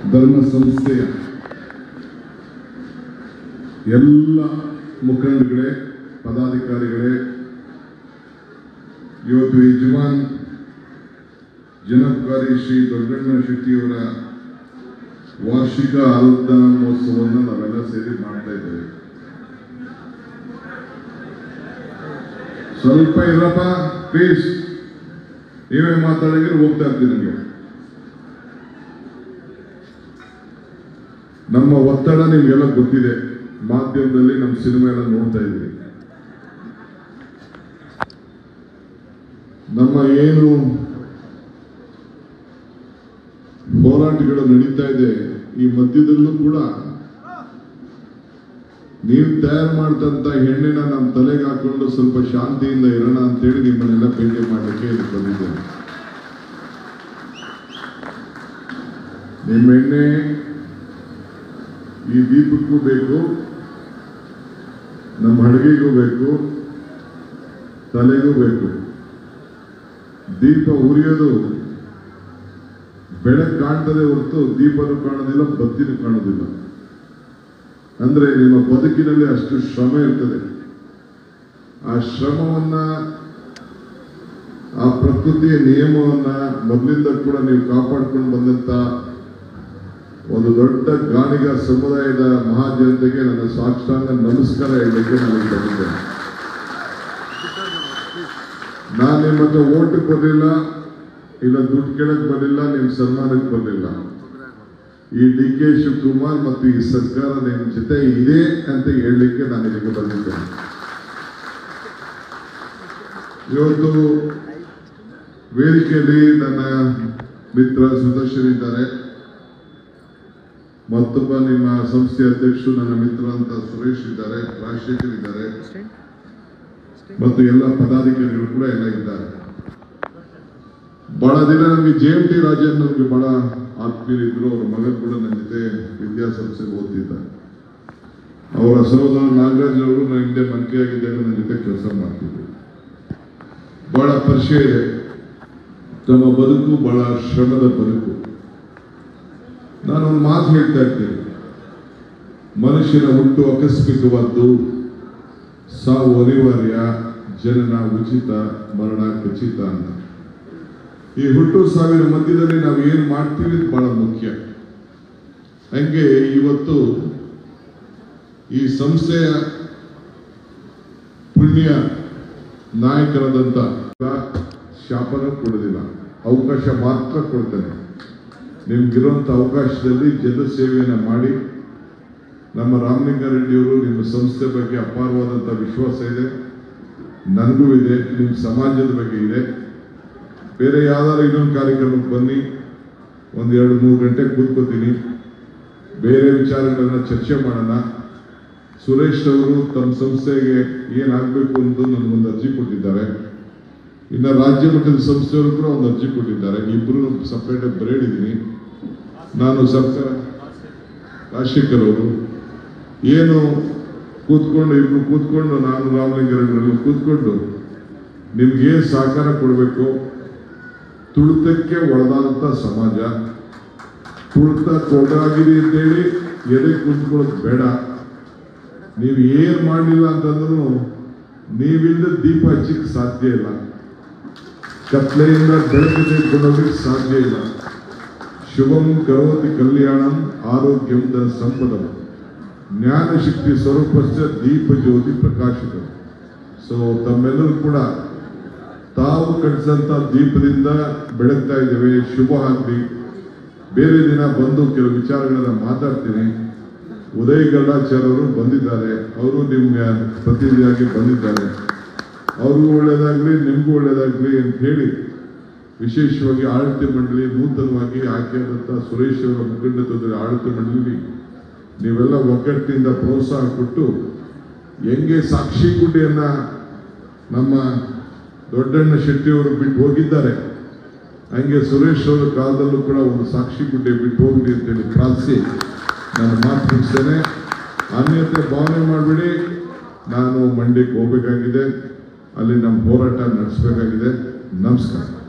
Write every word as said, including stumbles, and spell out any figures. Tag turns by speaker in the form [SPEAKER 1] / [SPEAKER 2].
[SPEAKER 1] ಧರ್ಮ ಸಂಸ್ಥೆಯ ಎಲ್ಲ ಮುಖಂಡಗಳೇ, ಪದಾಧಿಕಾರಿಗಳೇ, ಇವತ್ತು ಯಜಮಾನ್ ಜನಪ್ರಿಯ ಶ್ರೀ ದೊಡ್ಡಣ್ಣ ಶೆಟ್ಟಿಯವರ ವಾರ್ಷಿಕ ಆರಾಧನಾ ಮಹೋತ್ಸವವನ್ನು ನಾವೆಲ್ಲ ಸೇರಿ ಮಾಡ್ತಾ ಇದ್ದೇವೆ. ಸ್ವಲ್ಪ ಇರಪ್ಪ ಪ್ಲೀಸ್, ನೀವೇ ಮಾತಾಡಿದ್ರೆ ಹೋಗ್ತಾ ಇರ್ತೀನಿ. ನನಗೆ ನಮ್ಮ ಒತ್ತಡ ನಿಮ್ಗೆಲ್ಲ ಗೊತ್ತಿದೆ, ಮಾಧ್ಯಮದಲ್ಲಿ ನಮ್ಮ ಸಿನಿಮಾ ಎಲ್ಲ ನೋಡ್ತಾ ಇದ್ದೀವಿ. ನಮ್ಮ ಏನು ಹೋರಾಟಗಳು ನಡೀತಾ ಇದೆ, ಈ ಮಧ್ಯದಲ್ಲೂ ಕೂಡ ನೀವು ತಯಾರು ಮಾಡ್ತಂತ ಹೆಣ್ಣಿನ ನಮ್ಮ ತಲೆಗೆ ಹಾಕೊಂಡು ಸ್ವಲ್ಪ ಶಾಂತಿಯಿಂದ ಇರೋಣ ಅಂತೇಳಿ ನಿಮ್ಮನ್ನೆಲ್ಲ ಭೇಟಿ ಮಾಡಲಿಕ್ಕೆ ಇಲ್ಲಿ ಬಂದಿದ್ದೇನೆ. ನಿಮ್ಮ ಎಣ್ಣೆ ಈ ದೀಪಕ್ಕೂ ಬೇಕು, ನಮ್ಮ ಅಡುಗೆಗೂ ಬೇಕು, ತಲೆಗೂ ಬೇಕು. ದೀಪ ಉರಿಯೋದು ಬೆಳಕು ಕಾಣ್ತದೆ ಹೊರತು ದೀಪನೂ ಕಾಣೋದಿಲ್ಲ, ಬತ್ತಿನೂ ಕಾಣೋದಿಲ್ಲ. ಅಂದ್ರೆ ನಿಮ್ಮ ಬದುಕಿನಲ್ಲಿ ಅಷ್ಟು ಶ್ರಮ ಇರ್ತದೆ. ಆ ಶ್ರಮವನ್ನ, ಆ ಪ್ರಕೃತಿಯ ನಿಯಮವನ್ನ ಮೊದಲಿಂದ ಕೂಡ ನೀವು ಕಾಪಾಡ್ಕೊಂಡು ಬಂದಂತ ಒಂದು ದೊಡ್ಡ ಗಾಣಿಗ ಸಮುದಾಯದ ಮಹಾಜನತೆಗೆ ನನ್ನ ಸಾಷ್ಟಾಂಗ ನಮಸ್ಕಾರ ಹೇಳಲಿಕ್ಕೆ ನಾನು ಬಂದಿದ್ದೇನೆ. ನಾನು ನಿಮ್ಮ ಹತ್ರ ಓಟಕ್ಕೆ ಬರಲಿಲ್ಲ, ಇಲ್ಲ ದುಡ್ಡು ಕೇಳಕ್ ಬರಲಿಲ್ಲ, ನಿಮ್ಮ ಸನ್ಮಾನಕ್ಕೆ ಬರಲಿಲ್ಲ. ಈ ಡಿ ಕೆ ಶಿವಕುಮಾರ್ ಮತ್ತು ಈ ಸರ್ಕಾರ ನಿಮ್ಮ ಜೊತೆ ಇದೆ ಅಂತ ಹೇಳಲಿಕ್ಕೆ ನಾನು ಇಲ್ಲಿಗೆ ಬಂದಿದ್ದೇನೆ. ಇವತ್ತು ವೇದಿಕೆಯಲ್ಲಿ ನನ್ನ ಮಿತ್ರ ಸುದರ್ಶನ್ ಇದ್ದಾರೆ, ಮತ್ತೊಬ್ಬ ನಿಮ್ಮ ಸಂಸ್ಥೆಯ ಅಧ್ಯಕ್ಷರು ನನ್ನ ಮಿತ್ರ ಅಂತ ಸುರೇಶ್ ಇದ್ದಾರೆ, ರಾಜಶೇಖರ್ ಇದ್ದಾರೆ, ಮತ್ತು ಎಲ್ಲ ಪದಾಧಿಕಾರಿಗಳು ಕೂಡ ಎಲ್ಲ ಇದ್ದಾರೆ. ಬಹಳ ದಿನ ನಮಗೆ ಜೆ ಎಂ ಟಿ ರಾಜನ್ ನಮಗೆ ಬಹಳ ಆತ್ಮೀಯರಿದ್ರು. ಅವರ ಮಗ ಕೂಡ ನನ್ನ ಜೊತೆ ವಿದ್ಯಾಸಂಸ್ಥೆಗೆ ಓದ್ತಿದ್ದಾರೆ. ಅವರ ಸಹೋದರ ನಾಗರಾಜ್ ಅವರು ನನ್ನ ಹಿಂದೆ ಮಂತ್ರಿಯಾಗಿದ್ದಾಗ ನನ್ನ ಜೊತೆ ಕೆಲಸ ಮಾಡ್ತಿದ್ರು. ಬಹಳ ಪರಿಚಯ ಇದೆ. ತಮ್ಮ ಬದುಕು ಬಹಳ ಶ್ರಮದ ಬದುಕು. ನಾನೊಂದು ಮಾತು ಹೇಳ್ತಾ ಇರ್ತೇನೆ, ಮನುಷ್ಯನ ಹುಟ್ಟು ಆಕಸ್ಮಿಕವಾದ್ದು, ಸಾವು ಅನಿವಾರ್ಯ, ಜನನ ಉಚಿತ, ಮರಣ ಖಚಿತ ಅಂತ. ಈ ಹುಟ್ಟು ಸಾವಿನ ಮಧ್ಯದಲ್ಲಿ ನಾವು ಏನು ಮಾಡ್ತೀವಿ ಬಹಳ ಮುಖ್ಯ. ಹಂಗೆ ಇವತ್ತು ಈ ಸಂಸ್ಥೆಯ ಪುಣ್ಯ ನಾಯಕರಾದಂತ ಶಾಪನ ಕೊಡೋದಿಲ್ಲ, ಅವಕಾಶ ಮಾತ್ರ ಕೊಡ್ತೇನೆ. ನಿಮ್ಗಿರುವಂತ ಅವಕಾಶದಲ್ಲಿ ಜನ ಸೇವೆಯನ್ನ ಮಾಡಿ. ನಮ್ಮ ರಾಮಲಿಂಗಾರೆಡ್ಡಿಯವರು ನಿಮ್ಮ ಸಂಸ್ಥೆ ಬಗ್ಗೆ ಅಪಾರವಾದಂಥ ವಿಶ್ವಾಸ ಇದೆ, ನನಗೂ ಇದೆ, ನಿಮ್ಮ ಸಮಾಜದ ಬಗ್ಗೆ ಇದೆ. ಬೇರೆ ಯಾವ್ದಾದ್ರು ಇನ್ನೊಂದು ಕಾರ್ಯಕ್ರಮಕ್ಕೆ ಬನ್ನಿ, ಒಂದು ಎರಡು ಮೂರು ಗಂಟೆ ಕೂತ್ಕೋತೀನಿ, ಬೇರೆ ವಿಚಾರಗಳನ್ನ ಚರ್ಚೆ ಮಾಡೋಣ. ಸುರೇಶ್ ಅವರು ತಮ್ಮ ಸಂಸ್ಥೆಗೆ ಏನಾಗಬೇಕು ಅಂತ ನನಗೊಂದು ಅರ್ಜಿ ಕೊಟ್ಟಿದ್ದಾರೆ. ಇನ್ನು ರಾಜ್ಯ ಮಟ್ಟದ ಸಂಸ್ಥೆಯವರು ಕೂಡ ಒಂದು ಅರ್ಜಿ ಕೊಟ್ಟಿದ್ದಾರೆ. ಇಬ್ಬರು ಸಪ್ರೇಟಾಗಿ ಬರೆದಿದ್ದೀನಿ. ನಾನು ಸರ್ಕಾರ ರಾಜಶೇಖರ್ ಅವರು ಏನು ಕೂತ್ಕೊಂಡು ಇಬ್ರು ಕೂತ್ಕೊಂಡು ನಾನು ರಾಮಲಿಂಗಾರೆಡ್ಡಿ ಕೂತ್ಕೊಂಡು ನಿಮ್ಗೆ ಸಹಕಾರ ಕೊಡಬೇಕು. ತುಳಿತಕ್ಕೆ ಒಳಗಾದಂಥ ಸಮಾಜ, ತುಳಿತ ಕೊಡಾಗಿದೆ ಅಂತೇಳಿ ಎದೆ ಕೂತ್ಕೊಳ್ಳೋದು ಬೇಡ. ನೀವು ಏನು ಮಾಡಲಿಲ್ಲ ಅಂತಂದ್ರೂ ನೀವಿಲ್ಲದ ದೀಪ ಹಚ್ಚಕ್ಕೆ ಸಾಧ್ಯ ಇಲ್ಲ, ಕತ್ಲೆಯಿಂದ ಬೆಳಕು ತೆಗೆದುಕೊಳ್ಳೋದಕ್ಕೆ ಸಾಧ್ಯ ಇಲ್ಲ. ಶುಭಂ ಕರೋತಿ ಕಲ್ಯಾಣಂ ಆರೋಗ್ಯಂ ಧನ ಸಂಪದಂ ಜ್ಞಾನ ಶಕ್ತಿ ಸ್ವರೂಪಸ್ಯ ದೀಪ ಜ್ಯೋತಿ ಪ್ರಕಾಶಕ. ಸೊ ತಮ್ಮೆಲ್ಲರೂ ಕೂಡ ತಾವು ಕಟ್ಟಿಸಂತ ದೀಪದಿಂದ ಬೆಳಗ್ತಾ ಇದ್ದೇವೆ. ಶುಭ ಆಗಲಿ. ಬೇರೆ ದಿನ ಬಂದು ಕೆಲವು ವಿಚಾರಗಳನ್ನ ಮಾತಾಡ್ತೀನಿ. ಉದಯ್ ಗಲ್ಲಾಚಾರ್ಯವರು ಬಂದಿದ್ದಾರೆ, ಅವರು ನಿಮ್ಗೆ ಪ್ರತಿನಿಧಿಯಾಗಿ ಬಂದಿದ್ದಾರೆ. ಅವ್ರಿಗೂ ಒಳ್ಳೇದಾಗ್ಲಿ, ನಿಮಗೂ ಒಳ್ಳೇದಾಗ್ಲಿ ಅಂತ ಹೇಳಿ ವಿಶೇಷವಾಗಿ ಆಡಳಿತ ಮಂಡಳಿ ನೂತನವಾಗಿ ಆಯ್ಕೆಯಾದಂಥ ಸುರೇಶ್ ಅವರ ಮುಖಂಡತ್ವದಲ್ಲಿ ಆಡಳಿತ ಮಂಡಳಿ ನೀವೆಲ್ಲ ಒಗ್ಗಟ್ಟಿನಿಂದ ಪ್ರೋತ್ಸಾಹ ಕೊಟ್ಟು ಹೆಂಗೆ ಸಾಕ್ಷಿ ಗುಡ್ಡೆಯನ್ನ ನಮ್ಮ ದೊಡ್ಡಣ್ಣ ಶೆಟ್ಟಿಯವರು ಬಿಟ್ಟು ಹೋಗಿದ್ದಾರೆ, ಹಂಗೆ ಸುರೇಶ್ ಅವರ ಕಾಲದಲ್ಲೂ ಕೂಡ ಒಂದು ಸಾಕ್ಷಿ ಗುಡ್ಡೆ ಬಿಟ್ಟು ಹೋಗಲಿ ಅಂತೇಳಿ ಪ್ರಾರ್ಥಿಸಿ ನಾನು ಮಾತು ಮುಗಿಸ್ತೇನೆ. ಅನ್ಯತೆ ಭಾವನೆ ಮಾಡಬೇಡಿ. ನಾನು ಮಂಡ್ಯಕ್ಕೆ ಹೋಗಬೇಕಾಗಿದೆ, ಅಲ್ಲಿ ನಮ್ಮ ಹೋರಾಟ ನಡೆಸಬೇಕಾಗಿದೆ. ನಮಸ್ಕಾರ.